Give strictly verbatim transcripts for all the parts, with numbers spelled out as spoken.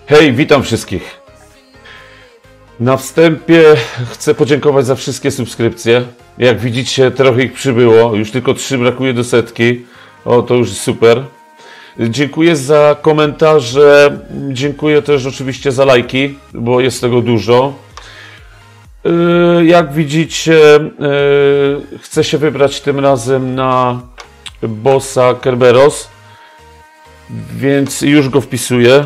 Hej, witam wszystkich. Na wstępie chcę podziękować za wszystkie subskrypcje. Jak widzicie, trochę ich przybyło. Już tylko trzy brakuje do setki. O, to już super. Dziękuję za komentarze. Dziękuję też oczywiście za lajki, bo jest tego dużo. Jak widzicie, chcę się wybrać tym razem na bossa Kerberos, więc już go wpisuję.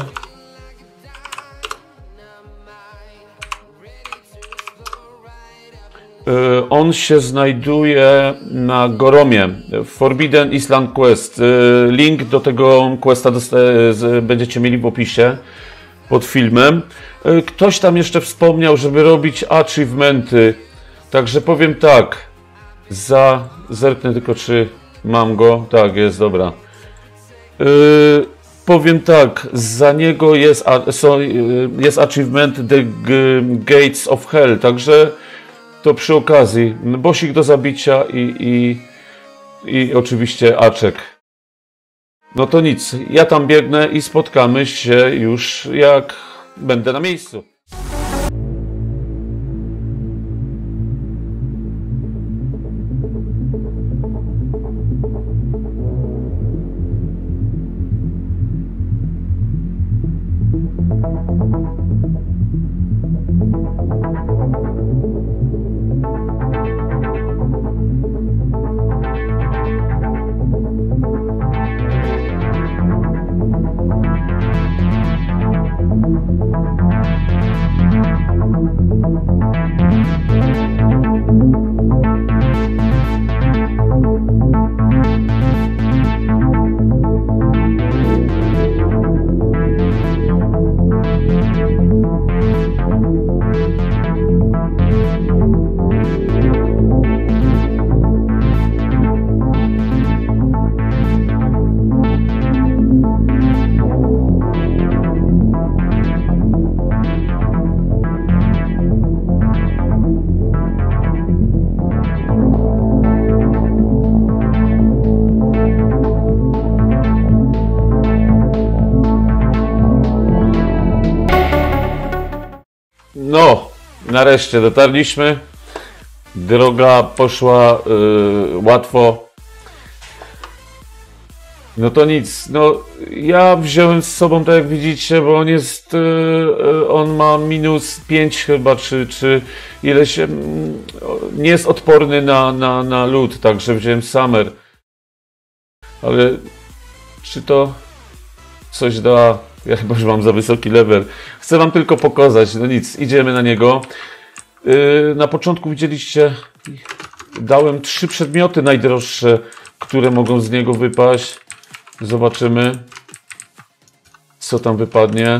On się znajduje na Goromie, Forbidden Island Quest. Link do tego questa będziecie mieli w opisie pod filmem. Ktoś tam jeszcze wspomniał, żeby robić achievementy. Także powiem tak. Za... Zerknę tylko, czy mam go. Tak, jest, dobra. Yy, powiem tak. Za niego jest, jest achievement The Gates of Hell. Także to przy okazji. Bossik do zabicia i, i, i oczywiście aczek. No to nic. Ja tam biegnę i spotkamy się już jak będę na miejscu. No, nareszcie dotarliśmy. Droga poszła yy, łatwo. No to nic. No, ja wziąłem z sobą, tak jak widzicie, bo on jest. Yy, on ma minus pięć chyba, czy, czy ileś. Yy, nie jest odporny na, na, na lód, także wziąłem Summer. Ale czy to coś da? Ja chyba już mam za wysoki level. Chcę wam tylko pokazać. No nic, idziemy na niego. Yy, na początku widzieliście, dałem trzy przedmioty najdroższe, które mogą z niego wypaść. Zobaczymy, co tam wypadnie.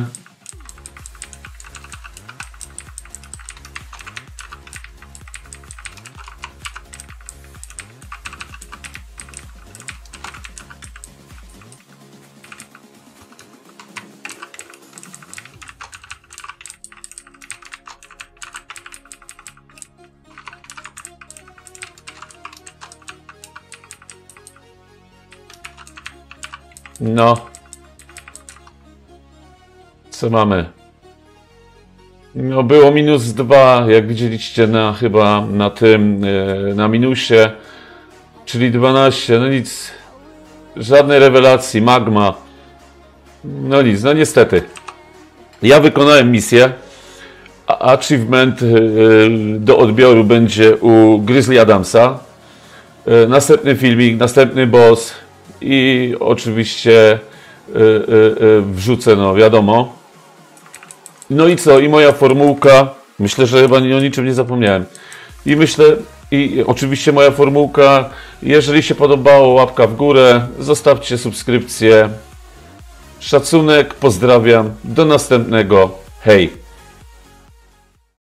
No. Co mamy? No było minus dwa, jak widzieliście na chyba na tym, na minusie, czyli dwanaście, no nic, żadnej rewelacji, magma. No nic, no niestety. Ja wykonałem misję. Achievement do odbioru będzie u Grizzly Adamsa. Następny filmik, następny boss. I oczywiście y, y, y, wrzucę, no wiadomo. No i co? I moja formułka. Myślę, że chyba o niczym nie zapomniałem. I myślę, i oczywiście moja formułka. Jeżeli się podobało, łapka w górę. Zostawcie subskrypcję. Szacunek, pozdrawiam. Do następnego. Hej!